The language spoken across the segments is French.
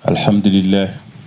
الحمد لله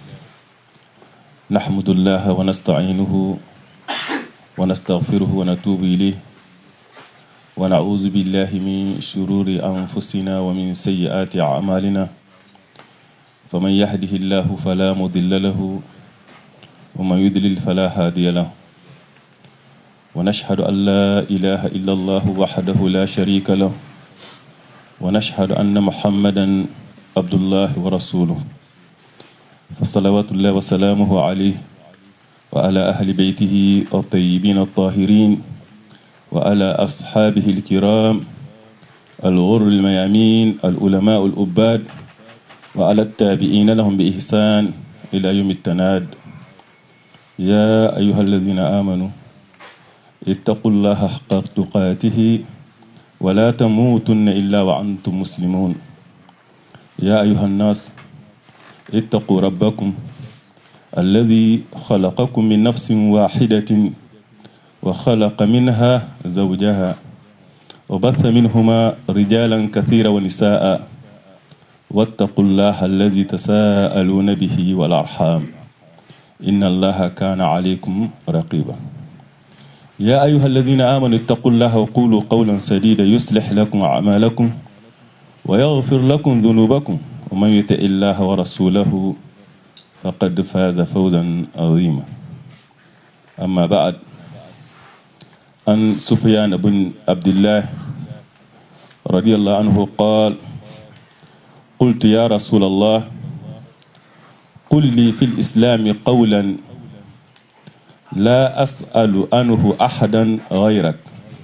نحمد الله ونستعينه ونستغفره ونتوب إليه ونعوذ بالله من شرور أنفسنا ومن سيئات أعمالنا فمن يهده الله فلا مضل له ومن يضلل فلا هادي له ونشهد أن لا إله إلا الله وحده لا شريك له ونشهد أن محمدا عبد الله ورسوله فصلوات الله وسلامه عليه وعلى أهل بيته الطيبين الطاهرين وعلى أصحابه الكرام الغر الميامين العلماء الأباد وعلى التابعين لهم بإحسان إلى يوم التناد. يا أيها الذين آمنوا اتقوا الله حق تقاته ولا تموتن إلا وأنتم مسلمون. يا أيها الناس اتقوا ربكم الذي خلقكم من نفس واحدة وخلق منها زوجها وبث منهما رجالا كثيرا ونساء واتقوا الله الذي تساءلون به والأرحام إن الله كان عليكم رقيبا. يا أيها الذين آمنوا اتقوا الله وقولوا قولا سديدا يصلح لكم أعمالكم ويغفر لكم ذنوبكم ومن يطع الله ورسوله فقد فاز فوزا عظيما. أما بعد، عن سفيان بن عبد الله رضي الله عنه قال: قلت يا رسول الله قل لي في الإسلام قولا لا أسأل عنه أحدا غيرك.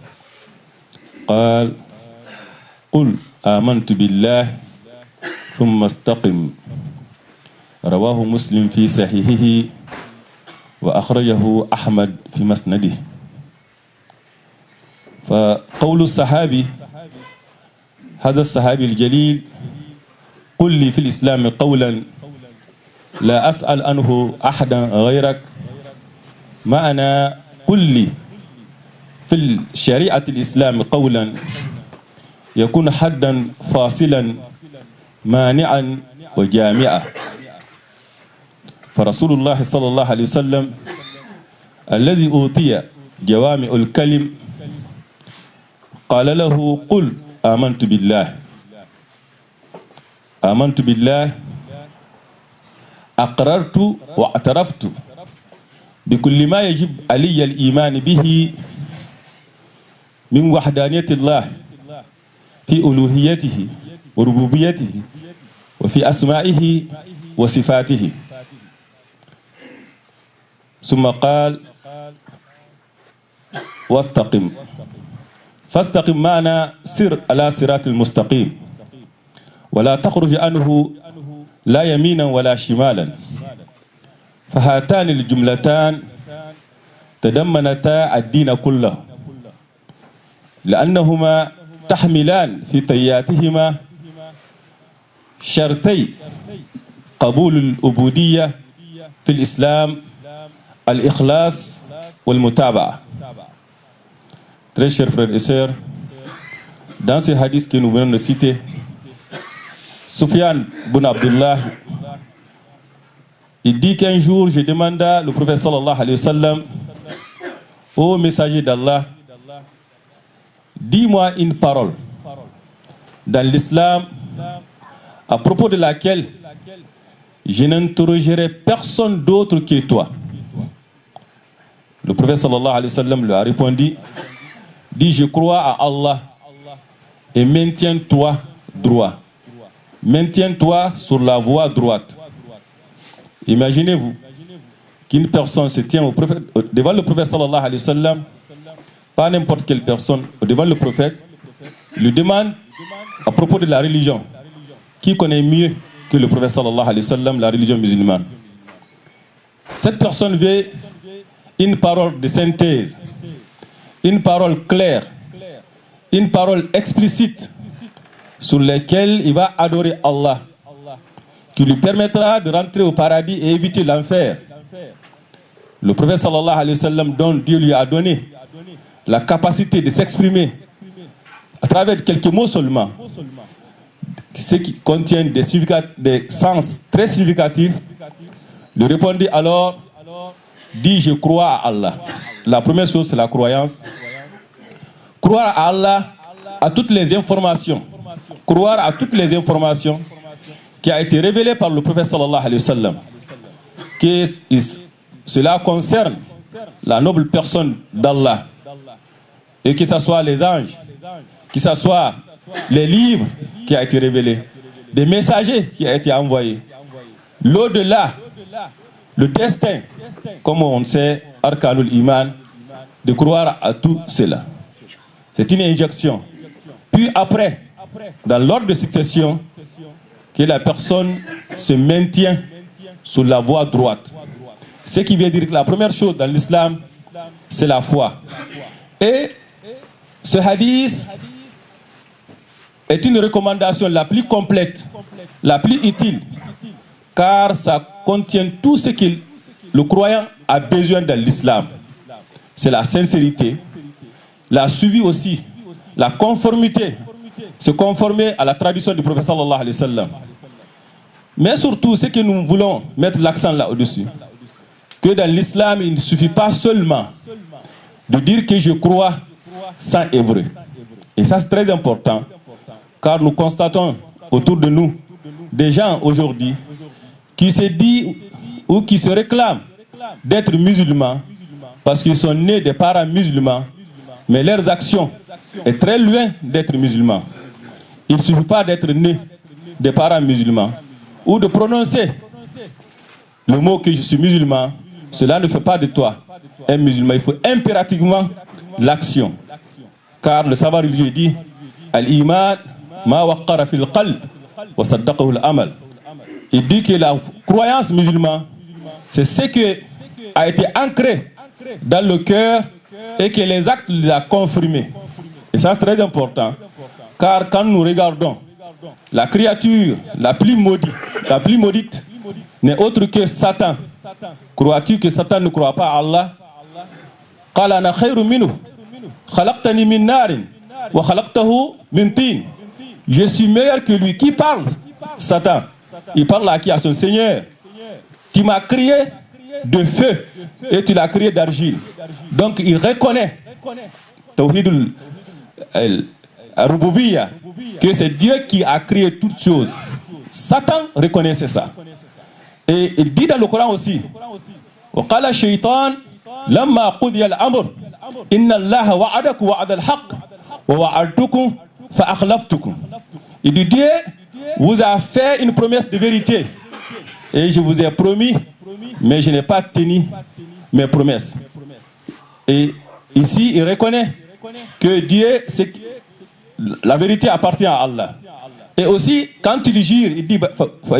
قال: قل آمنت بالله ثم استقم. رواه مسلم في صحيحه وأخرجه أحمد في مسنده. فقول الصحابي، هذا الصحابي الجليل، قل لي في الإسلام قولا لا أسأل عنه أحدا غيرك، معنى قل لي في الشريعة الإسلام قولا يكون حدا فاصلا مانعا وجامعا. فرسول الله صلى الله عليه وسلم الذي أوتي جوامع الكلم قال له: قل آمنت بالله. آمنت بالله، أقررت واعترفت بكل ما يجب علي الإيمان به من وحدانية الله في ألوهيته وربوبيته وفي أسمائه وصفاته. ثم قال: واستقم. فاستقم معنى سر على صراط المستقيم ولا تخرج عنه لا يمينا ولا شمالا. فهاتان الجملتان تضمنتا الدين كله لأنهما تحملان في طياتهما شرطي قبول العبودية في الإسلام: الإخلاص والمتابعة. Très chers frères et sœurs, dans ce hadith que nous venons de citer, Sufyan bin Abdullah, il dit qu'un jour je demanda le prophète sallallahu alayhi wa sallam: ô messager d'Allah, dis-moi une parole dans l'islam à propos de laquelle je n'interrogerai personne d'autre que toi. Le prophète sallallahu alayhi wa sallam lui a répondu: dis, je crois à Allah et maintiens-toi droit. Maintiens-toi sur la voie droite. Imaginez-vous qu'une personne se tient devant le prophète sallallahu alayhi wa sallam, pas n'importe quelle personne, devant le prophète, lui demande à propos de la religion. Qui connaît mieux que le prophète sallallahu alayhi wa sallam la religion musulmane? Cette personne veut une parole de synthèse, une parole claire, une parole explicite sur laquelle il va adorer Allah, qui lui permettra de rentrer au paradis et éviter l'enfer. Le prophète sallallahu alayhi wa sallam, dont Dieu lui a donné la capacité de s'exprimer à travers quelques mots seulement, ce qui contient des sens très significatifs, lui répondit alors, dis je crois à Allah. La première chose, c'est la croyance. Croire à Allah, à toutes les informations. Croire à toutes les informations qui a été révélées par le prophète sallallahu alayhi wa sallam. Cela concerne la noble personne d'Allah. Et que ce soit les anges, que ce soit les livres qui ont été révélés, des messagers qui ont été envoyés. L'au-delà, le destin, comme on sait, Arkanul Iman, de croire à tout cela. C'est une injection. Puis après, dans l'ordre de succession, que la personne se maintient sur la voie droite. Ce qui veut dire que la première chose dans l'islam, c'est la foi. Et ce hadith est une recommandation la plus complète, la plus utile, car ça contient tout ce que le croyant a besoin dans l'islam. C'est la sincérité, la suivi aussi, la conformité, se conformer à la tradition du prophète sallallahu alayhi wa sallam. Mais surtout, ce que nous voulons mettre l'accent là au-dessus, que dans l'islam, il ne suffit pas seulement de dire que je crois sans œuvrer. Et ça, c'est très important, car nous constatons autour de nous des gens aujourd'hui qui se disent ou qui se réclament d'être musulmans parce qu'ils sont nés des parents musulmans, mais leurs actions sont très loin d'être musulmans. Il ne suffit pas d'être né des parents musulmans ou de prononcer le mot que je suis musulman. Cela ne fait pas de toi un musulman. Il faut impérativement l'action. Car le savoir religieux dit Al-Iman ma waqqara fil qalb wa saddaqahu al-amal. Il dit que la croyance musulmane, c'est ce qui a été ancré dans le cœur et que les actes les a confirmés. Et ça, c'est très important. Car quand nous regardons la créature la plus maudite n'est autre que Satan. Crois-tu que Satan ne croit pas à Allah? قال أنا خير منه خلقتني من نار وخلقته من طين. Je suis meilleur que lui. Qui parle? Satan. Il parle à qui? À son Seigneur. Tu m'as créé de feu et tu l'as créé d'argile. Donc il reconnaît Tawhidul Rububiyya, que c'est Dieu qui a créé toutes choses. Satan reconnaissait ça. Et il dit dans le Coran aussi, وقال الشيطان لما قضي الأمر إن الله وعدكم وعد الحق ووعدتكم فأخلفتكم. Il dit Dieu vous a fait une promesse de vérité et je vous ai promis, mais je n'ai pas tenu mes promesses. Et ici il reconnaît que Dieu, la vérité appartient à Allah. Et aussi quand il jure, il dit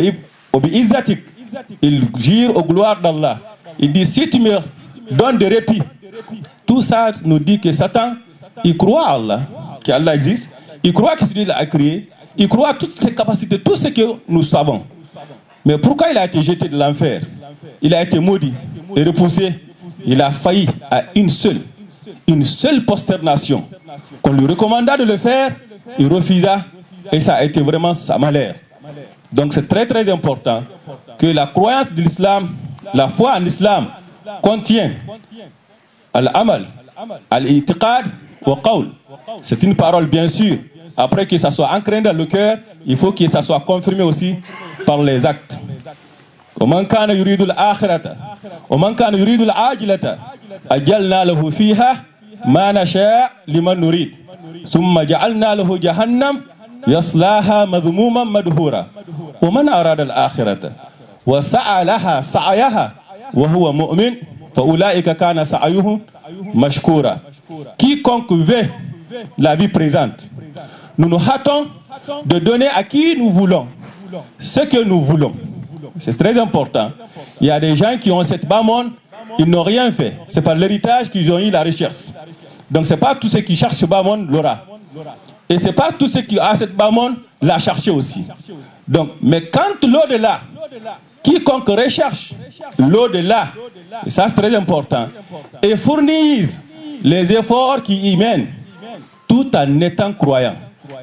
il jure aux gloires d'Allah. Il dit si tu me donnes de répit. Tout ça nous dit que Satan, il croit à Allah, qu'Allah existe. Il croit que Dieu l'a créé. Il croit à toutes ses capacités, tout ce que nous savons. Mais pourquoi il a été jeté de l'enfer? Il a été maudit et repoussé. Il a failli à une seule prosternation. Qu'on lui recommanda de le faire, il refusa. Et ça a été vraiment sa malheur. Donc c'est très très important que la croyance de l'islam, la foi en l'islam contient al-amal, al-i'tiqad wa qawl. C'est une parole bien sûr. Après que ça soit ancré dans le cœur, il faut que ça soit confirmé aussi par les actes. ومن كان يريد الآخرة ومن كان يريد العاجلة أجلنا له فيها ما نشاء لمن نريد ثم جعلنا له جهنم يصلاها مذموما مدحورا ومن أراد الآخرة وسعى لها سعيها وهو مؤمن فأولئك كان سعيهم مشكورا. Quiconque veut la vie présente, nous nous hâtons de donner à qui nous voulons ce que nous voulons. C'est très important. Il y a des gens qui ont cette bas-monde, ils n'ont rien fait. C'est par l'héritage qu'ils ont eu la recherche. Donc c'est pas tout ce qui cherche ce bas-monde l'aura. Et c'est pas tout ce qui a cette bas-monde l'a cherché aussi. Donc, mais quand l'au-delà, quiconque recherche l'au-delà, et ça c'est très important, et fournissent les efforts qui y mènent, tout en étant croyant.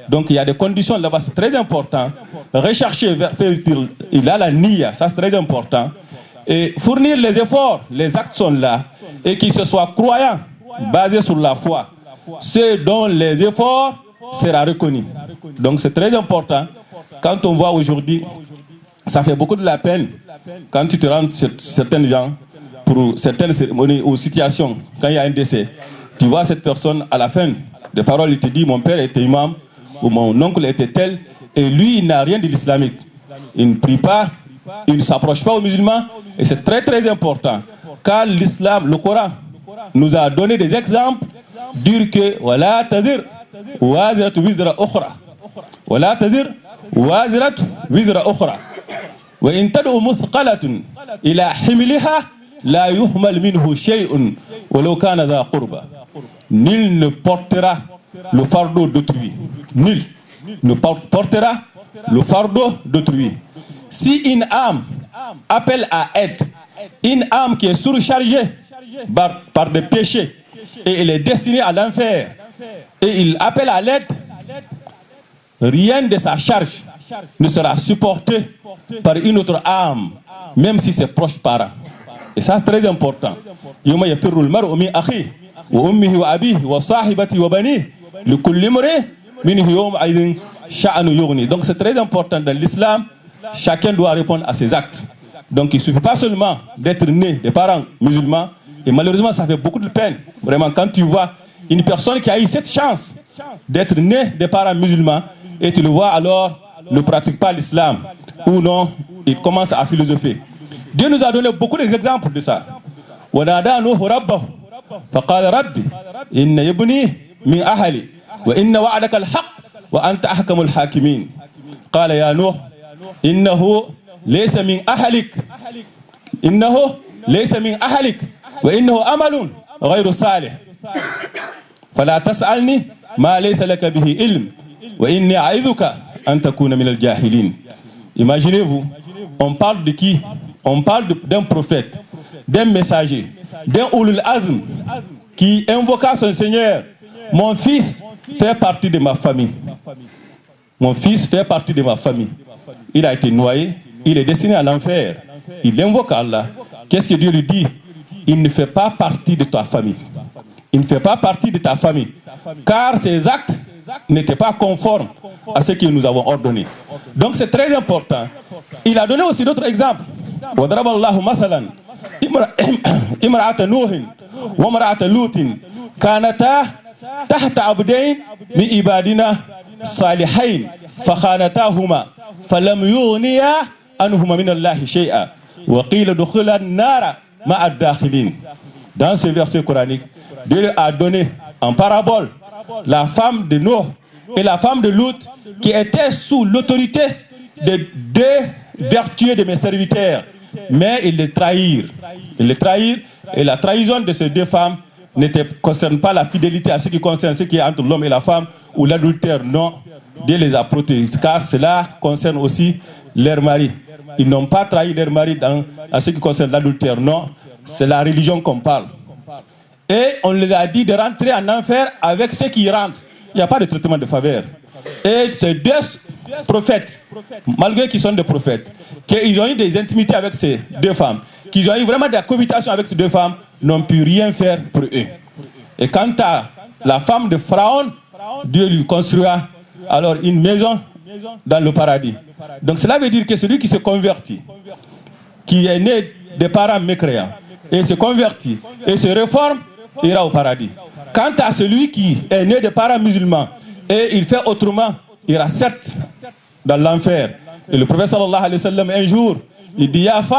Donc il y a des conditions là-bas, c'est très important. Rechercher, il a la niya, ça c'est très important. Et fournir les efforts, les actes sont là. Et qu'ils se soient croyants, basés sur la foi. Ceux dont les efforts sera reconnu. Donc c'est très important. Quand on voit aujourd'hui, ça fait beaucoup de la peine quand tu te rends sur certains gens, pour certaines cérémonies ou situations, quand il y a un décès, tu vois cette personne à la fin des paroles, il te dit mon père était imam ou mon oncle était tel, et lui il n'a rien de l'islamique. Il ne prie pas, il ne s'approche pas aux musulmans, et c'est très très important. Car l'islam, le Coran, nous a donné des exemples, dire que voilà tadir waziratu wizra ukhra, voilà tadir waziratu wizra ukhra, wa in tad'u muthqalatun ila himliha la yuhmal minhu shay'un walau kana dha qurba. Nul ne portera le fardeau d'autrui. Nul ne portera le fardeau d'autrui. Si une âme appelle à aide, une âme qui est surchargée par des péchés et elle est destinée à l'enfer, et il appelle à l'aide, rien de sa charge ne sera supporté par une autre âme, même si c'est proche parent. Et ça c'est très important. Yawma yafirru al-mar'u min akhihi wa ummihi wa abihi wa sahibatihi wa banihi li kulli imri'in minhum yawma idhin sha'nu yughni. Donc c'est très important dans l'islam, chacun doit répondre à ses actes. Donc il ne suffit pas seulement d'être né des parents musulmans, et malheureusement ça fait beaucoup de peine. Vraiment, quand tu vois une personne qui a eu cette chance d'être né des parents musulmans, et tu le vois alors ne pratique pas l'islam, ou non, il commence à philosopher. Dieu nous a donné beaucoup d'exemples de ça. وَنَادَى نُوحُ رَبَّهُ فَقَالَ رَبِّ إِنَّ يَبْنِي مِنْ أَهْلِي وَإِنَّ وَعْدَكَ الْحَقُّ وَأَنْتَ أَحْكَمُ الْحَاكِمِينَ قال يا نوح إنه ليس من أهلك وإنه عمل غير صالح فلا تسألني ما ليس لك به علم وإني أعظك أن تكون من الجاهلين. Imaginez-vous, on parle de qui? On parle d'un prophète, d'un messager, d'un ulul azm qui invoqua son Seigneur. Mon fils fait partie de ma famille. Mon fils fait partie de ma famille. Il a été noyé, il est destiné à l'enfer. Il invoque Allah. Qu'est-ce que Dieu lui dit? Il ne fait pas partie de ta famille. Il ne fait pas partie de ta famille. Car ses actes n'étaient pas conformes à ce que nous avons ordonné. Donc c'est très important. Il a donné aussi d'autres exemples. وَضَرَبَ اللَّهُ مَثَلًا إِمْرَأَةَ نُوحٍ وَامْرَأَةَ لُوطٍ كَانَتَا تحت عبدين من عبادنا صالحين فخانتاهما فلم يغنيا عنهما من الله شيئا وقيل ادخلا النار مع الداخلين. Dans ce verset coranique, Dieu a donné en parabole la femme de Noé et la femme de Lut qui étaient sous l'autorité de deux vertueux de mes serviteurs, mais ils les trahirent. Ils les trahirent, et la trahison de ces deux femmes ne concerne pas la fidélité à ce qui concerne ce qui est entre l'homme et la femme ou l'adultère. Non, Dieu les a protégés, car cela concerne aussi leur mari. Ils n'ont pas trahi leur mari à ce qui concerne l'adultère. Non, c'est la religion qu'on parle. Et on les a dit de rentrer en enfer avec ceux qui rentrent. Il n'y a pas de traitement de faveur. Et ces deux prophètes, malgré qu'ils sont des prophètes, qu'ils ont eu des intimités avec ces deux femmes, qu'ils ont eu vraiment des cohabitations avec ces deux femmes, n'ont pu rien faire pour eux. Et quant à la femme de Pharaon, Dieu lui construira alors une maison dans le paradis. Donc cela veut dire que celui qui se convertit, qui est né des parents mécréants, et se convertit, et se réforme, ira au paradis. Quant à celui qui est né des parents musulmans, et il fait autrement, ira certes dans l'enfer. Et le prophète sallallahu alayhi wa sallam, un jour, il dit Ya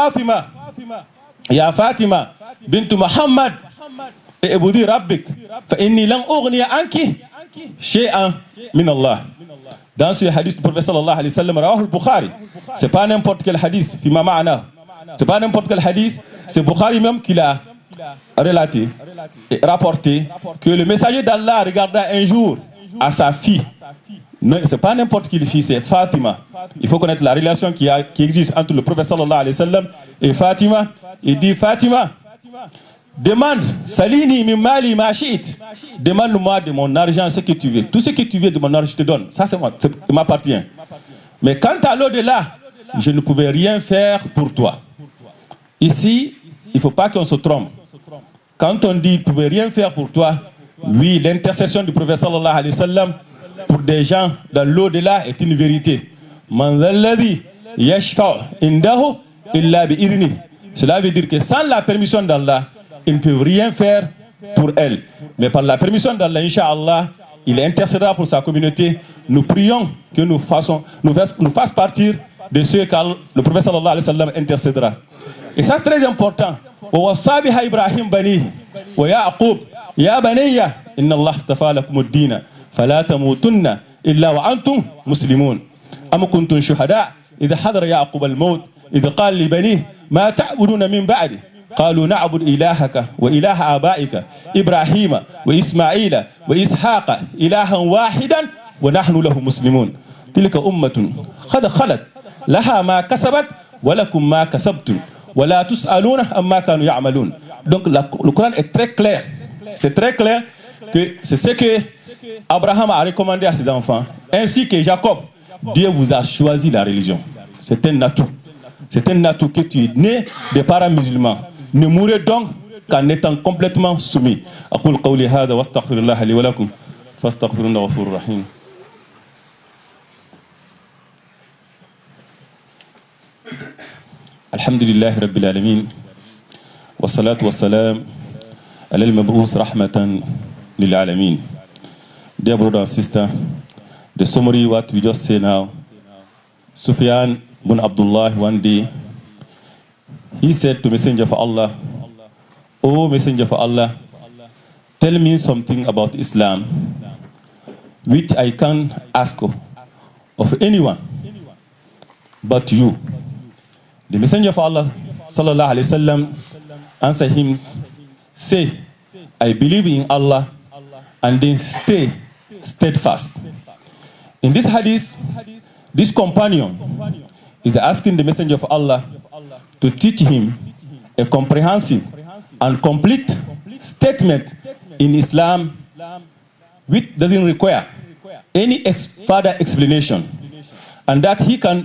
Fatima, bint Muhammad, et Ebudi Rabbik, fa inni lan ughniya anki shay'an min Allah. Dans ce hadith du prophète sallallahu alayhi wa sallam, Rawah al-Bukhari, c'est pas n'importe quel hadith, fima ma'ana. C'est pas n'importe quel hadith, c'est Bukhari même qui l'a relaté et rapporté que le messager d'Allah regarda un jour à sa fille. C'est pas n'importe quelle fille, c'est Fatima. Il faut connaître la relation qui existe entre le prophète sallallahu alayhi wa sallam et Fatima. Il dit Fatima, Demande, salini min mali ma shi'it. Demande-moi de mon argent ce que tu veux. Tout ce que tu veux de mon argent, je te donne. Ça, ça m'appartient. Mais quant à l'au-delà, je ne pouvais rien faire pour toi. Ici, il ne faut pas qu'on se trompe. Quand on dit « ne pouvait rien faire pour toi », oui, l'intercession du prophète sallallahu alayhi wa sallam pour des gens dans l'au-delà est une vérité. Cela veut dire que sans la permission d'Allah, ils ne peuvent rien faire pour elle. Mais par la permission d'Allah, Inch'Allah, il intercédera pour sa communauté. Nous prions que nous fasse partir de ceux que le prophète sallallahu alayhi wa sallam intercédera. Et ça c'est très important. ووصى إبراهيم بنيه ويعقوب يا بني إن الله اصطفى لكم الدين فلا تموتن إلا وأنتم مسلمون أم كنتم شهداء إذا حضر يعقوب الموت إذ قال لبنيه ما تعبدون من بعده قالوا نعبد إلهك وإله آبائك إبراهيم وإسماعيل وإسحاق إلها واحدا ونحن له مسلمون تلك أمة قد خلت لها ما كسبت ولكم ما كسبتم ولا تسألون عما كانوا يعملون. Donc le Coran est très clair. C'est très clair que c'est ce que Abraham a recommandé à ses enfants, ainsi que Jacob. Dieu vous a choisi la religion. C'est un atout. C'est un atout que tu es né des parents musulmans. Ne mourrez donc qu'en étant complètement soumis. أقول قولي هذا واستغفر الله لي ولكم فاستغفروه إنه غفور رحيم. الحمد لله رب العالمين والصلاة والسلام على المبعوث رحمة للعالمين. Dear brother and sister, the summary what we just say now, Sufyan bin Abdullah one day, he said to Messenger of Allah, "O Messenger of Allah, tell me something about Islam which I can ask of anyone but you." The Messenger of Allah sallallahu alaihi wasallam answered him, "Say, I believe in Allah, and then stay steadfast." In this hadith, this companion is asking the Messenger of Allah to teach him a comprehensive and complete statement in Islam which doesn't require any further explanation, and that he can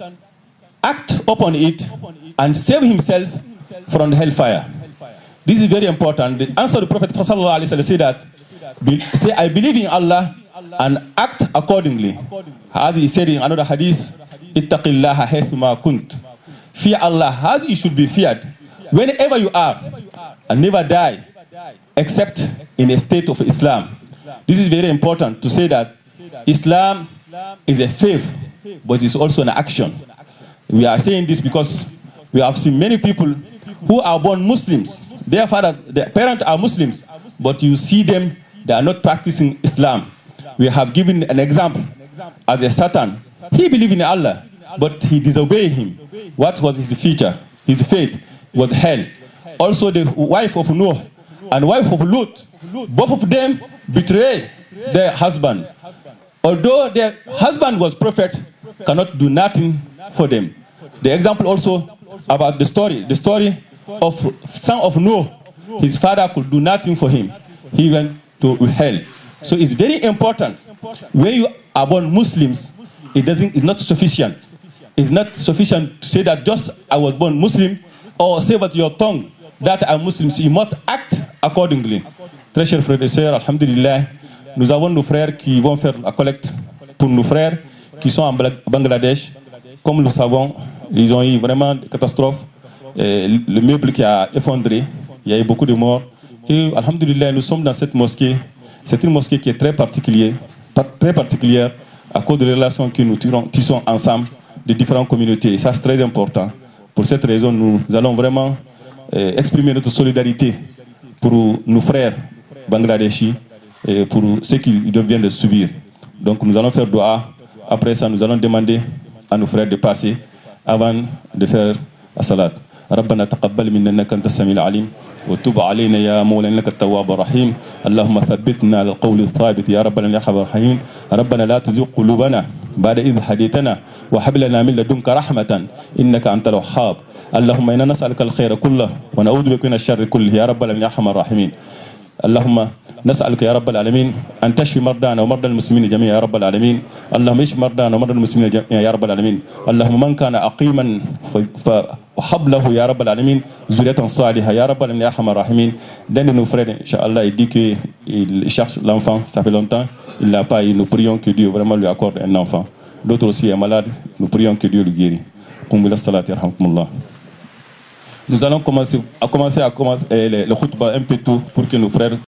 act upon it and save himself from the hellfire. This is very important. The answer to the Prophet said that, say, I believe in Allah and act accordingly. As he said in another hadith, ittaqillaha haythuma kunt. Fear Allah as you should be feared whenever you are, and never die except in a state of Islam. This is very important to say that Islam is a faith, but it's also an action. We are saying this because we have seen many people who are born Muslims. Their fathers, their parents are Muslims, but you see them, they are not practicing Islam. We have given an example as a Satan. He believed in Allah, but he disobeyed him. What was his future? His fate was hell. Also the wife of Noah and wife of Lut, both of them betrayed their husband. Although their husband was prophet, cannot do nothing for them. The example also about the story of son of Noah, his father could do nothing for him. He went to hell. So it's very important. When you are born Muslims, it's not sufficient. It's not sufficient to say that just I was born Muslim, or say with your tongue that I'm Muslim. So you must act accordingly. Très chers frères et sœurs, alhamdulillah, nous avons nos frères qui vont faire la collecte pour nos frères qui sont en Bangladesh. Comme nous le savons, ils ont eu vraiment des catastrophes. Le meuble qui a effondré, il y a eu beaucoup de morts. Et alhamdulillah, nous sommes dans cette mosquée. C'est une mosquée qui est très particulière à cause des relations que nous tissons ensemble de différentes communautés. Et ça, c'est très important. Pour cette raison, nous allons vraiment exprimer notre solidarité pour nos frères bangladeshis et pour ceux qui viennent de subir. Donc nous allons faire dua. Après ça, nous allons demander à nos frères de passer avant de faire la salat. ربنا تقبل منا انك انت السميع العليم وتب علينا يا مولانا انك التواب الرحيم اللهم ثبتنا على القول الثابت يا ربنا يا ارحم الراحمين ربنا لا تزغ قلوبنا بعد إذ هديتنا وهب لنا من لدنك رحمة إنك أنت الوهاب اللهم إنا نسألك الخير كله ونعوذ بك من الشر كله يا رب العالمين يا أرحم الراحمين اللهم نسألك يا رب العالمين أن تشفي مرضانا ومرضى المسلمين جميعا يا رب العالمين اللهم اشف مرضانا ومرضى المسلمين جميعا يا رب العالمين اللهم من كان عقيما فحب له يا رب العالمين ذرية صالحة يا رب العالمين يا أرحم الراحمين. L'un de nos frères, Inch'Allah, il dit qu'il cherche l'enfant, ça fait longtemps, il l'a pas eu, nous prions que Dieu vraiment lui accorde un enfant. L'autre aussi est malade, nous prions que Dieu le guérit. Nous allons commencer le khutbah un peu tôt pour que nos frères